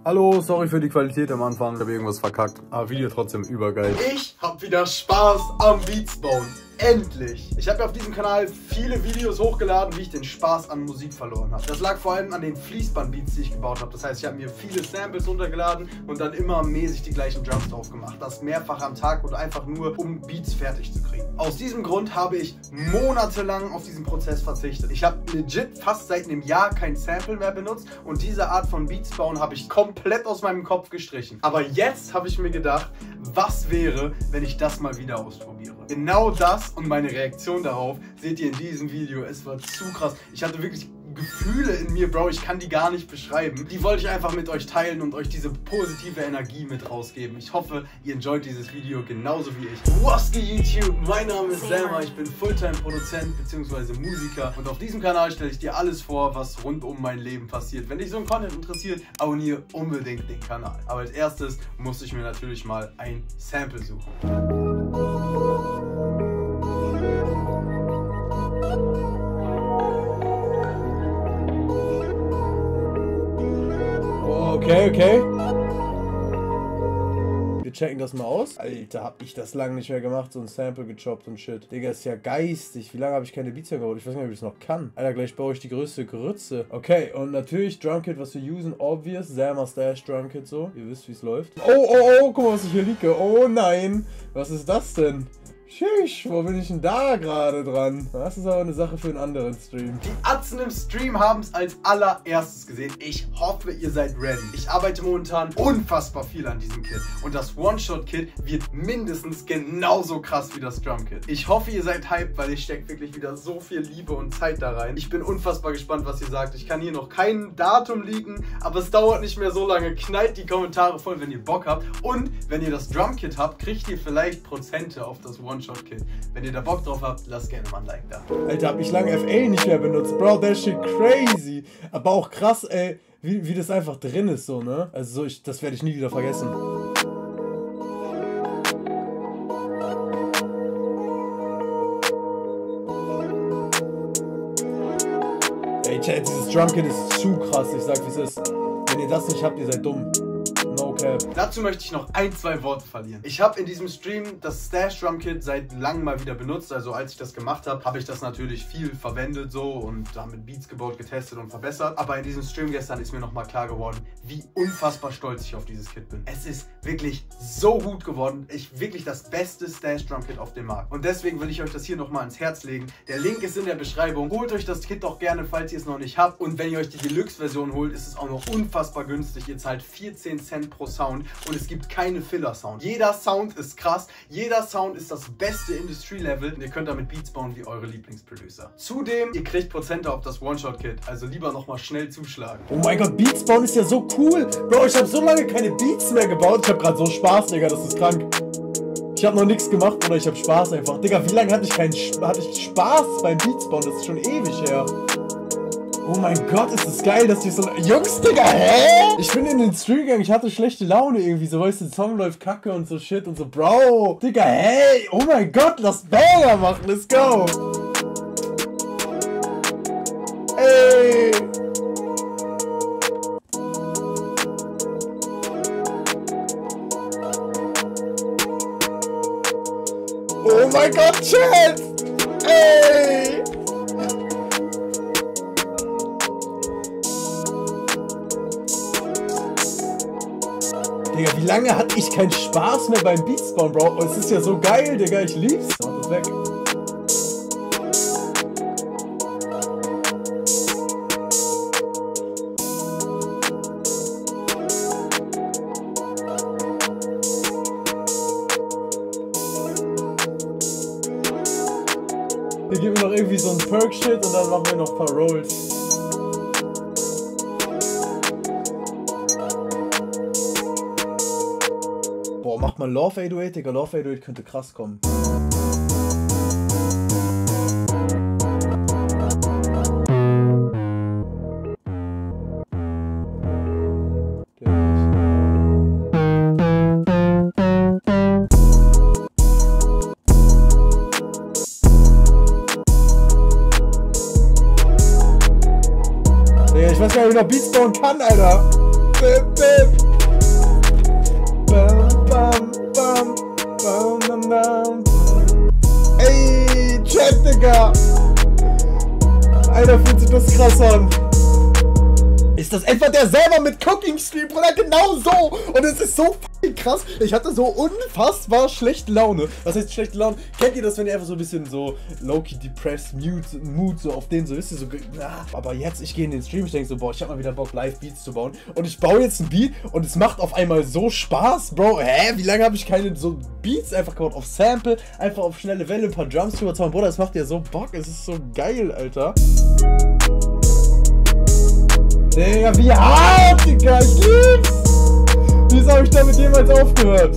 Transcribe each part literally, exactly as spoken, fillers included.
Hallo, sorry für die Qualität am Anfang, ich habe irgendwas verkackt, aber Video trotzdem übergeil. Ich hab wieder Spaß am Beats bauen. Endlich! Ich habe ja auf diesem Kanal viele Videos hochgeladen, wie ich den Spaß an Musik verloren habe. Das lag vor allem an den Fließband-Beats, die ich gebaut habe. Das heißt, ich habe mir viele Samples runtergeladen und dann immer mäßig die gleichen Drums drauf gemacht. Das mehrfach am Tag und einfach nur, um Beats fertig zu kriegen. Aus diesem Grund habe ich monatelang auf diesen Prozess verzichtet. Ich habe legit fast seit einem Jahr kein Sample mehr benutzt und diese Art von Beats bauen habe ich komplett aus meinem Kopf gestrichen. Aber jetzt habe ich mir gedacht, was wäre, wenn ich das mal wieder ausprobiere? Genau das und meine Reaktion darauf seht ihr in diesem Video. Es war zu krass. Ich hatte wirklich Gefühle in mir, Bro, ich kann die gar nicht beschreiben. Die wollte ich einfach mit euch teilen und euch diese positive Energie mit rausgeben. Ich hoffe, ihr enjoyt dieses Video genauso wie ich. Was geht YouTube? Mein Name ist Selma, ich bin Fulltime-Produzent bzw. Musiker und auf diesem Kanal stelle ich dir alles vor, was rund um mein Leben passiert. Wenn dich so ein Content interessiert, abonniere unbedingt den Kanal. Aber als erstes musste ich mir natürlich mal ein Sample suchen. Okay, okay. Wir checken das mal aus. Alter, hab ich das lange nicht mehr gemacht, so ein Sample gechoppt und shit. Digga, ist ja geistig. Wie lange habe ich keine Beats mehr gebaut? Ich weiß nicht, ob ich das noch kann. Alter, gleich baue ich die größte Grütze. Okay, und natürlich Drumkit, was wir usen, obvious. Selma Stash Drumkit so. Ihr wisst, wie es läuft. Oh, oh, oh, guck mal, was ich hier liege. Oh nein. Was ist das denn? Tschüss, wo bin ich denn da gerade dran? Das ist aber eine Sache für einen anderen Stream. Die Atzen im Stream haben es als allererstes gesehen. Ich hoffe, ihr seid ready. Ich arbeite momentan unfassbar viel an diesem Kit. Und das One-Shot-Kit wird mindestens genauso krass wie das Drum-Kit. Ich hoffe, ihr seid hyped, weil ich stecke wirklich wieder so viel Liebe und Zeit da rein. Ich bin unfassbar gespannt, was ihr sagt. Ich kann hier noch kein Datum leaken, aber es dauert nicht mehr so lange. Knallt die Kommentare voll, wenn ihr Bock habt. Und wenn ihr das Drum-Kit habt, kriegt ihr vielleicht Prozente auf das One-Shot-Kit. Wenn ihr da Bock drauf habt, lasst gerne mal ein Like da. Alter, hab ich lange F L nicht mehr benutzt. Bro, that shit crazy. Aber auch krass, ey, wie, wie das einfach drin ist, so, ne? Also so, ich, das werde ich nie wieder vergessen. Ey, Chat, dieses Drumkit ist zu krass. Ich sag, wie es ist. Wenn ihr das nicht habt, ihr seid dumm. No cap. Dazu möchte ich noch ein, zwei Worte verlieren. Ich habe in diesem Stream das Stash Drum Kit seit langem mal wieder benutzt. Also als ich das gemacht habe, habe ich das natürlich viel verwendet so und damit Beats gebaut, getestet und verbessert. Aber in diesem Stream gestern ist mir nochmal klar geworden, wie unfassbar stolz ich auf dieses Kit bin. Es ist wirklich so gut geworden. Ich wirklich das beste Stash Drum Kit auf dem Markt. Und deswegen will ich euch das hier nochmal ans Herz legen. Der Link ist in der Beschreibung. Holt euch das Kit doch gerne, falls ihr es noch nicht habt. Und wenn ihr euch die Deluxe-Version holt, ist es auch noch unfassbar günstig. Ihr zahlt vierzehn Cent pro Sound und es gibt keine Filler-Sound. Jeder Sound ist krass, jeder Sound ist das beste Industry-Level und ihr könnt damit Beats bauen wie eure Lieblingsproducer. Zudem, ihr kriegt Prozente auf das One-Shot-Kit, also lieber nochmal schnell zuschlagen. Oh mein Gott, Beats bauen ist ja so cool. Bro, ich habe so lange keine Beats mehr gebaut. Ich habe gerade so Spaß, Digga, das ist krank. Ich habe noch nichts gemacht, oder ich habe Spaß einfach. Digga, wie lange hatte ich keinen hatte ich Spaß beim Beats bauen? Das ist schon ewig her. Oh mein Gott, ist das geil, dass die so... Jungs, Digga, hä? Ich bin in den Stream gegangen, ich hatte schlechte Laune irgendwie, so, weißt du, der Song läuft kacke und so shit und so, Bro. Digga, hey, oh mein Gott, lass Banger machen, let's go. Ey. Oh mein Gott, Chat. Ey. Digga, wie lange hatte ich keinen Spaß mehr beim Beats bauen, Bro? Es ist ja so geil, Digga, ich lieb's. Mach das weg. Wir geben noch irgendwie so ein Perk-Shit und dann machen wir noch ein paar Rolls. Boah, macht mal Love acht acht, Digga, Love acht acht könnte krass kommen. Digga, ich weiß gar nicht, wie ich noch Beats bauen kann, Alter. das ist einfach der selber mit Cooking Stream, Bruder, genau so. Und es ist so fucking krass. Ich hatte so unfassbar schlechte Laune. Was heißt schlechte Laune? Kennt ihr das, wenn ihr einfach so ein bisschen so low-key depressed, Mood, Mood so auf den so, wisst ihr, so, na, aber jetzt, ich gehe in den Stream, ich denke so, boah, ich hab mal wieder Bock, Live-Beats zu bauen. Und ich baue jetzt ein Beat und es macht auf einmal so Spaß, Bro. Hä, wie lange habe ich keine so Beats einfach gebaut? Auf Sample, einfach auf schnelle Welle, ein paar Drums drüber zaubern. Bruder, das macht ja so Bock, es ist so geil, Alter. Digga, wie hart, Digga, ich lieb's! Wieso habe ich damit jemals aufgehört?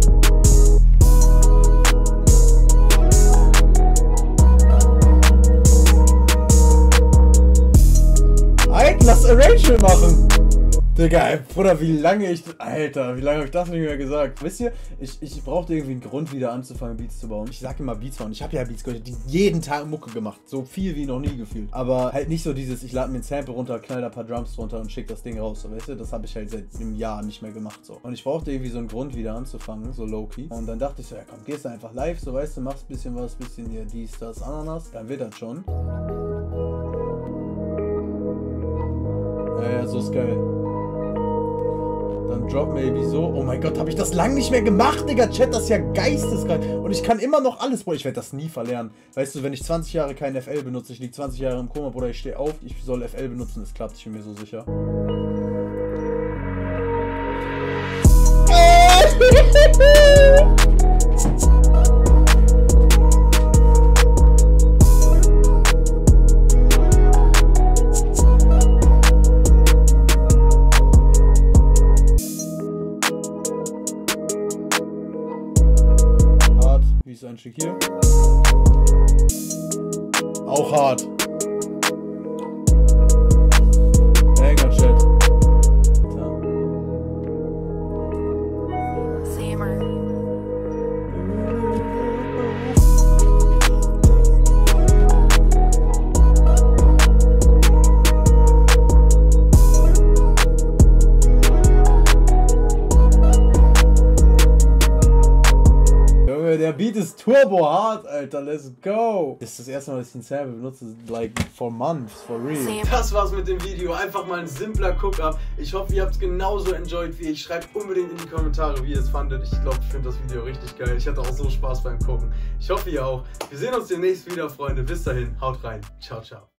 Alter, lass Arrangement machen! Digga, ey, Bruder, wie lange ich... Alter, wie lange habe ich das nicht mehr gesagt? Wisst ihr, ich, ich brauchte irgendwie einen Grund, wieder anzufangen, Beats zu bauen. Ich sag immer Beats bauen. Ich habe ja Beats gehört, die jeden Tag Mucke gemacht. So viel wie noch nie gefühlt. Aber halt nicht so dieses, ich lade mir ein Sample runter, knall da ein paar Drums drunter und schick das Ding raus. So, weißt du, das habe ich halt seit einem Jahr nicht mehr gemacht. So. Und ich brauchte irgendwie so einen Grund, wieder anzufangen, so low-key. Und dann dachte ich so, ja komm, gehst du einfach live, so weißt du, machst ein bisschen was, bisschen hier dies, das, Ananas. Dann wird das schon. Ja, ja, so ist geil. Dann Drop Maybe so. Oh mein Gott, habe ich das lang nicht mehr gemacht, Digga. Chat, das ist ja geisteskrank. Und ich kann immer noch alles, Bruder. Ich werde das nie verlernen. Weißt du, wenn ich zwanzig Jahre kein F L benutze, ich liege zwanzig Jahre im Koma, Bruder, ich stehe auf, ich soll F L benutzen, es klappt, ich bin mir so sicher. Wie ist ein Stück hier? Auch hart. Banger Chat. Der Beat ist turbo hart, Alter, let's go. Das ist das erste Mal, dass ich den Sample benutze, like, for months, for real. Das war's mit dem Video, einfach mal ein simpler Cook-Up. Ich hoffe, ihr habt es genauso enjoyed wie ich. Schreibt unbedingt in die Kommentare, wie ihr es fandet. Ich glaube, ich finde das Video richtig geil. Ich hatte auch so Spaß beim Gucken. Ich hoffe, ihr auch. Wir sehen uns demnächst wieder, Freunde. Bis dahin, haut rein. Ciao, ciao.